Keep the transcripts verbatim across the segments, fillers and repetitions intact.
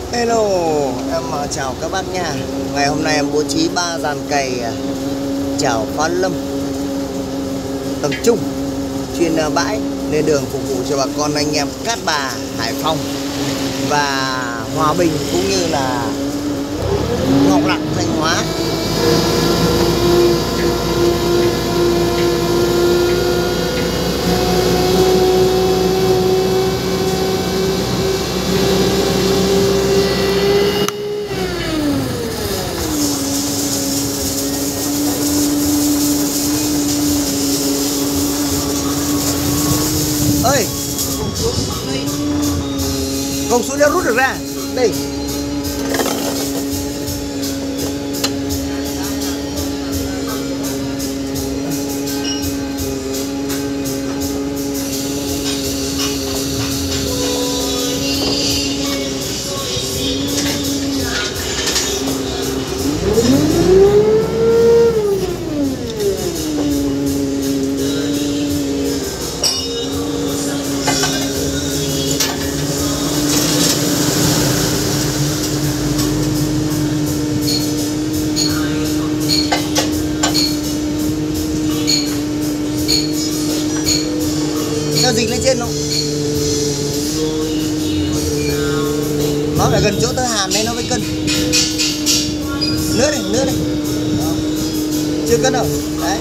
Hello, em ờ, chào các bác nha. Ngày hôm nay em bố trí ba dàn cày ờ, chảo Pha Lâm tầm trung chuyên ờ, bãi lên đường phục vụ cho bà con anh em Cát Bà, Hải Phòng và Hòa Bình cũng như là Ngọc Lặc, Thanh Hóa. Ơi, cổng xuống đeo rút được ra đây. Cho dính lên trên không? Nó phải gần chỗ tơ hàn đây nó mới cân. Nữa này, nữa này. Đó. Chưa cân đâu. Đấy.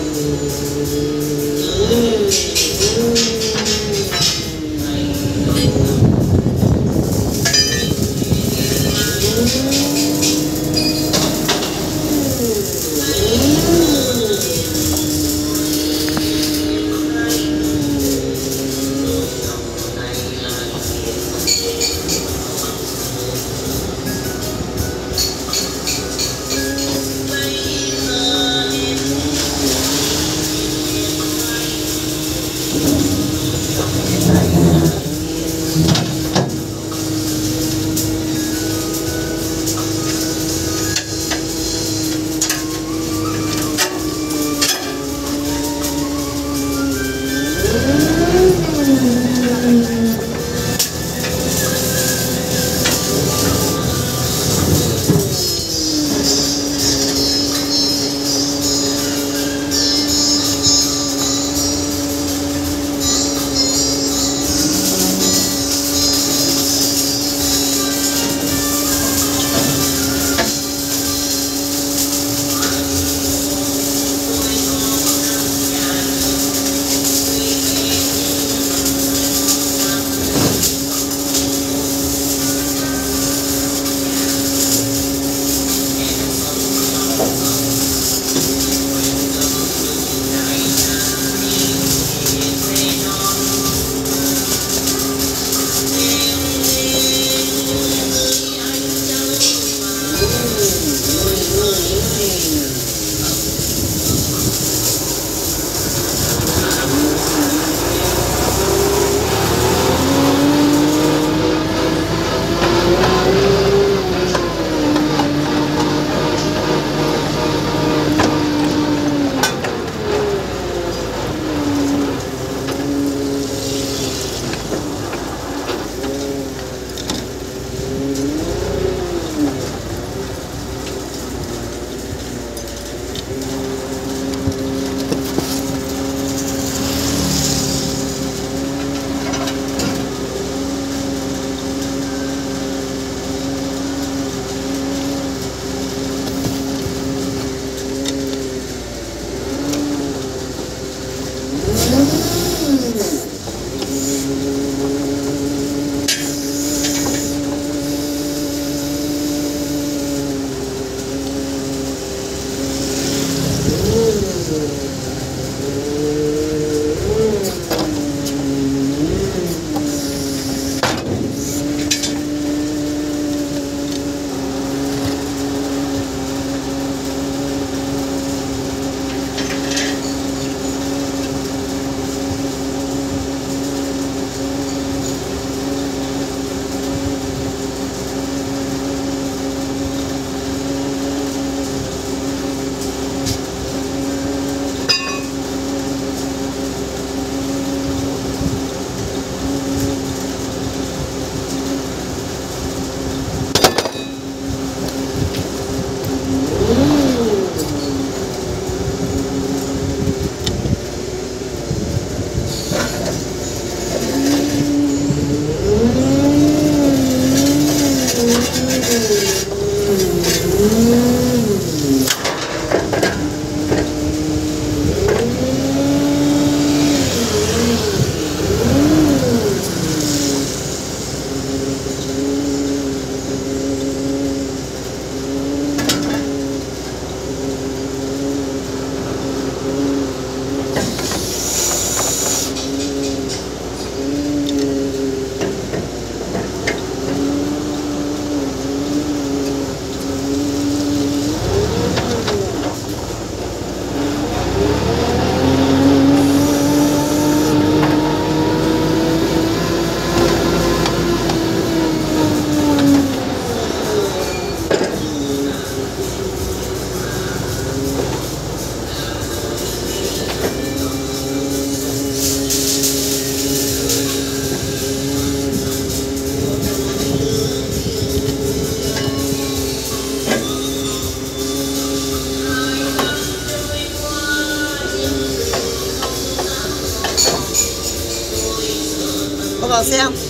xe không?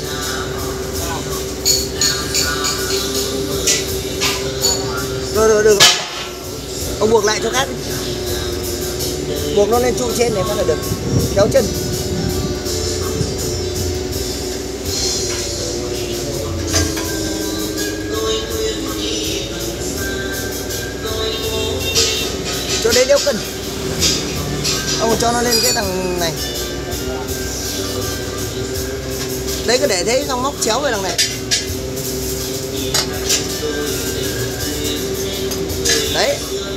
Rồi rồi được. Ông buộc lại cho khác đi. Buộc nó lên trụ trên này mới là được. Kéo chân. Cho đấy đeo cân. Ông cho nó lên cái thằng này. Đấy cứ để thế xong móc chéo về đằng này. Đấy.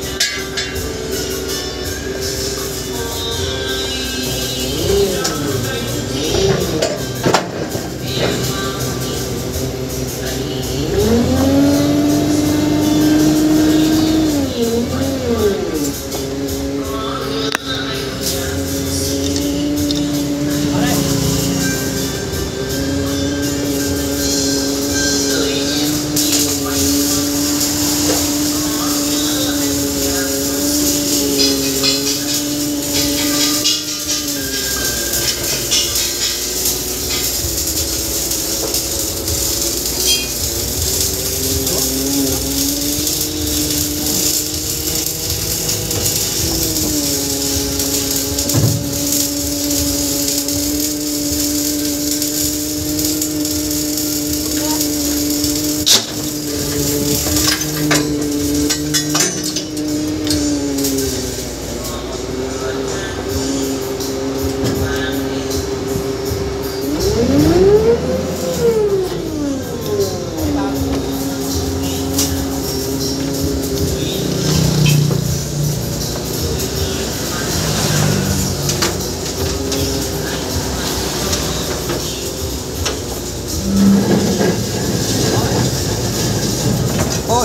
Thôi.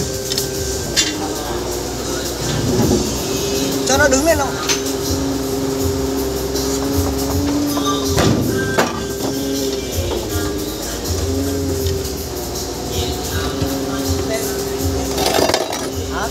Cho nó đứng lên không? Hả?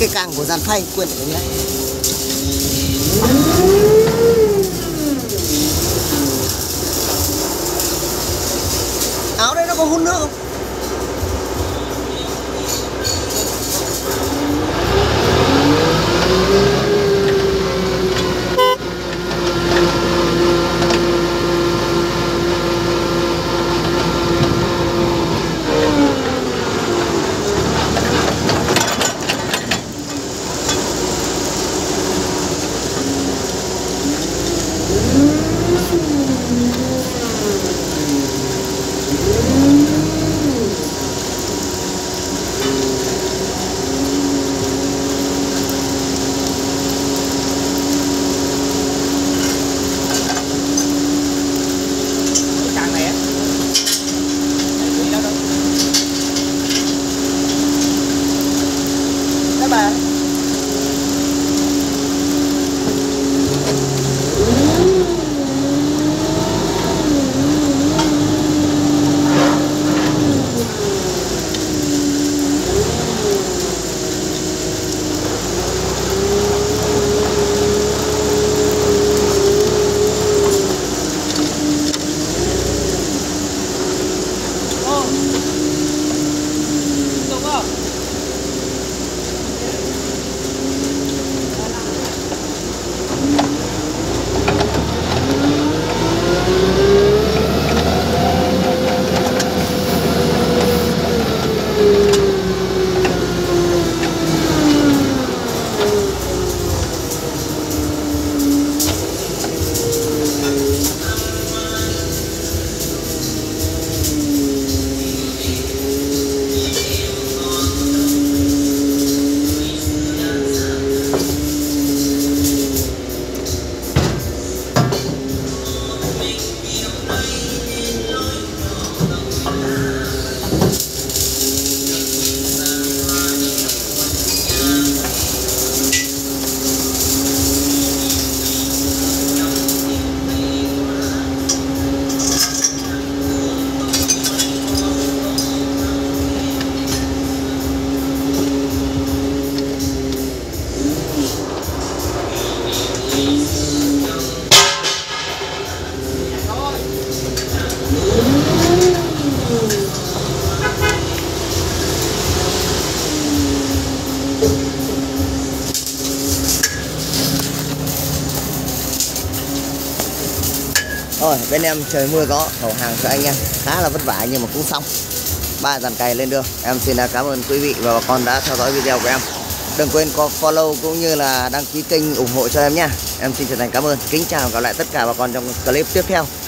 cái càng của dàn phay quên đấy nhé. Áo đây nó có hút nước không? Rồi bên em trời mưa gió thầu hàng cho anh em khá là vất vả nhưng mà cũng xong. Ba dàn cày lên đường. Em xin cảm ơn quý vị và bà con đã theo dõi video của em. Đừng quên có follow cũng như là đăng ký kênh ủng hộ cho em nha. Em xin chân thành cảm ơn. Kính chào và gặp lại tất cả bà con trong clip tiếp theo.